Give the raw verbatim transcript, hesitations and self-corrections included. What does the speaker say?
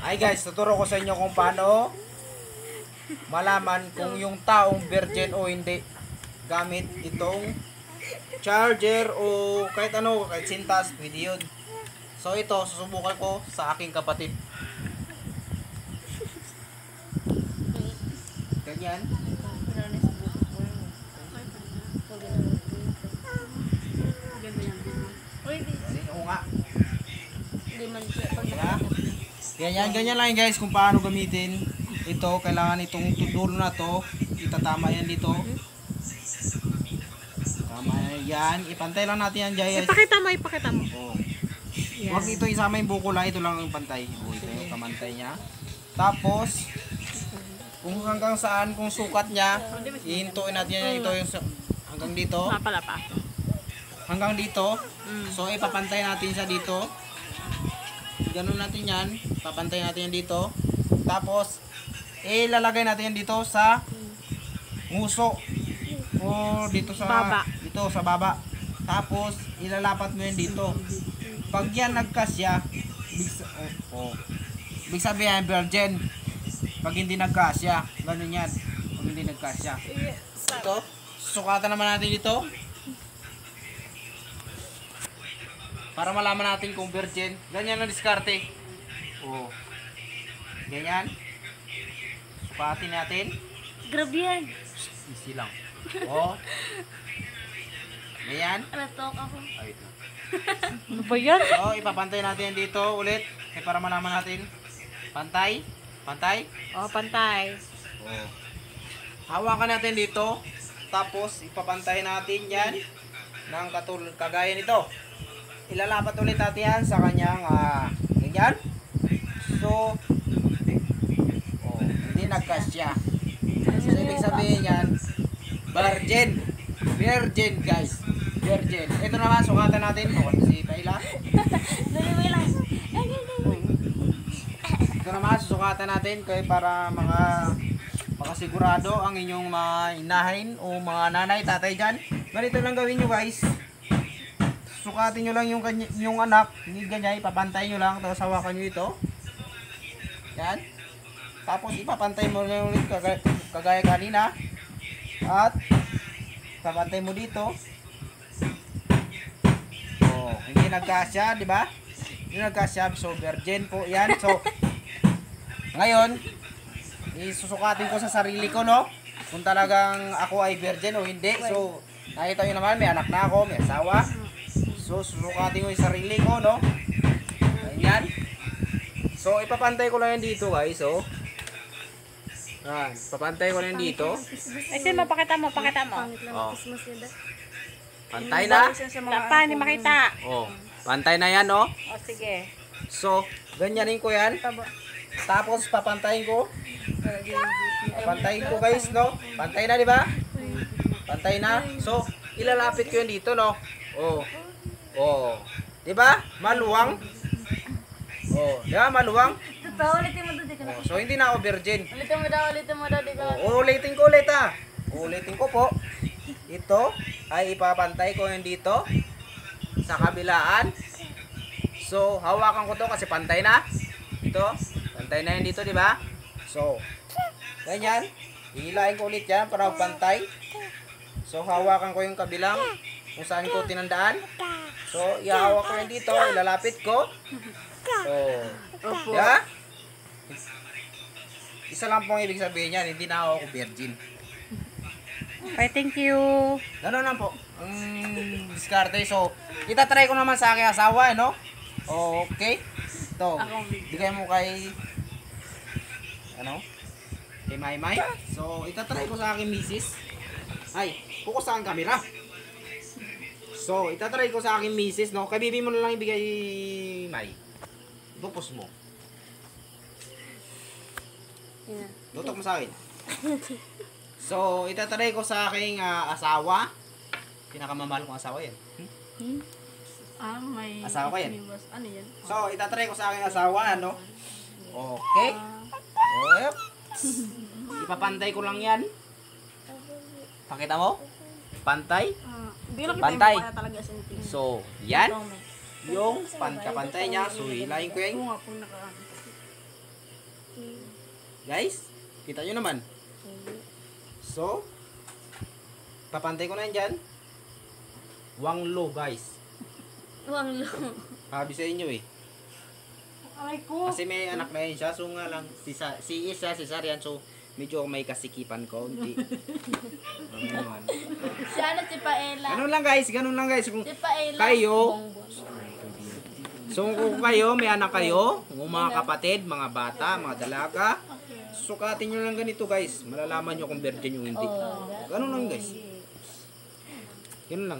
Hi guys, tuturo ko sa inyo kung paano malaman kung yung taong virgin o hindi gamit itong charger o kahit ano, kahit sintas, pwede yun. So ito, susubukan ko sa aking kapatid. Ganyan. Oo nga. Diba? Ganyan, ganyan lang guys kung paano gamitin. Ito, kailangan itong dulo na to. Itatama yan dito. Tama yan. Ipantay lang natin yan guys. Ipakita mo, ipakita mo. Oh. Huwag ito isama yung buko lang. Ito lang yung pantay. Oh, ito yung kamantay niya. Tapos, kung hanggang saan, kung sukat niya, ihintuin natin yan. Ito yung hanggang dito. Napala pa. Hanggang dito. So, ipapantay natin siya dito. Ganun natin yan. Papantay natin yan dito. Tapos, ilalagay natin yan dito sa nguso. O dito sa Baba. dito sa baba. Tapos, ilalapat mo yan dito. Pag yan nagkasya, big, oh, oh, big sabihin virgin. Pag hindi nagkasya, ganun yan. Pag hindi nagkasya. Ito, sukatan naman natin dito. Para malaman natin kung virgin. Ganyan ang diskarte. Oh. Ganyan. Sukatin natin. Grabe yan. Easy lang. Oh. Ganyan. Natok ako. Ay, ito. Ano ba yan? So, ipapantay natin dito ulit. Eh, para malaman natin. Pantay. Pantay. Oh, pantay. Oh. Hawakan natin dito. Tapos, ipapantay natin yan. Ng katulad kagaya nito. Ilalapat ulit natin yan sa kanyang uh, ganyan. So, oh, hindi nagkasya. So, ibig sabihin yan, virgin. Virgin, guys. Virgin. Ito naman, sukatan natin. O, si Kayla. Ito naman, susukatan natin kaya para mga makasigurado ang inyong mga inahin o mga nanay, tatay dyan. Ganito lang gawin nyo, guys. Sukatin nyo lang yung, yung anak, hindi ganyan, ipapantay nyo lang, tapos hawakan nyo ito. Yan. Tapos ipapantay mo lang ulit kagaya, kagaya kanina. At ipapantay mo dito. Oh, hindi nagkasya, di ba? Hindi nagkasya, so virgin po yan. So, ngayon, isusukatin ko sa sarili ko, no? Kung talagang ako ay virgin o hindi. So, nakita nyo naman, may anak na ako, may asawa. So, susukatin ko yung sarili ko, no? Ganyan. So, ipapantay ko lang yan dito, guys, oh. Yan, papantay ko lang yan dito. Ay, sino, pakita mo, pakita mo. Oh. Pantay na. Wala pa, hindi makita. Oh, pantay na yan, oh. O, sige. So, ganyanin ko yan. Tapos, papantayin ko. Papantayin ko, guys, no? Pantay na, di ba? Pantay na. So, ilalapit ko yan dito, no? Oh. Oh. Di ba? Maluwang. Oh, di ba? Maluwang. Ulitin mo doon, di ka na. Oh, so, hindi na ako virgin. Ulitin mo daw, ulitin mo daw, di ka na. Oh, ulitin ko ulit, ah. Ulitin ko po. Ito ay ipapantay ko yan dito sa kabilaan. So, hawakan ko to kasi pantay na. Ito, pantay na yan dito, di ba? So, ganyan. Hihilain ko ulit yan para pantay. So, hawakan ko yung kabilang kung saan ko tinandaan. So, ihawak ko yan dito, ilalapit ko. So, yeah? Isa lang pong ibig sabihin yan, hindi na ako virgin. Okay, thank you. Gano'n lang po. Ang diskarte. So, itatry ko naman sa aking asawa, eh, no? Okay. Ito, bigay mo kay, ano? Kay Maymay. So, itatry ko sa aking misis. Ay, focus sa aking camera. So, itatry ko sa aking misis, no? Kay bibi mo na lang ibigay, May. Focus mo. Tutok mo sa akin. So, itatry ko sa aking uh, asawa. Pinakamamahal kong asawa yan. Hmm? Ah, may... Asawa ko yan. Ano yan? So, itatry ko sa aking asawa, ano? Okay. Yep. Ipapantay ko lang yan. Pakita mo? Pantay. Ah, Hindi lang Pantay. kita talaga sinting. So, yan. Yung pantay niya. So, hilahin ko yan. Oo nga po naka... Guys, kita nyo naman. So, papantay ko na yan dyan. Wanglo, guys. Wang lo. Sabi sa inyo eh. Ay ko. Kasi may anak na yun siya. So nga lang, si, Sa si Isa, si Sarian. So, medyo may kasikipan ko. Hindi. Ganun. Si ano, si Paela. Ganun lang guys, ganun lang guys. Kung Si Paela. kayo, Bongbong. so kung kayo, may anak kayo, kung mga kapatid, mga bata, mga dalaga, sukatin nyo lang ganito guys. Malalaman nyo kung virgin yung hindi. Ganun lang guys. Ganun lang.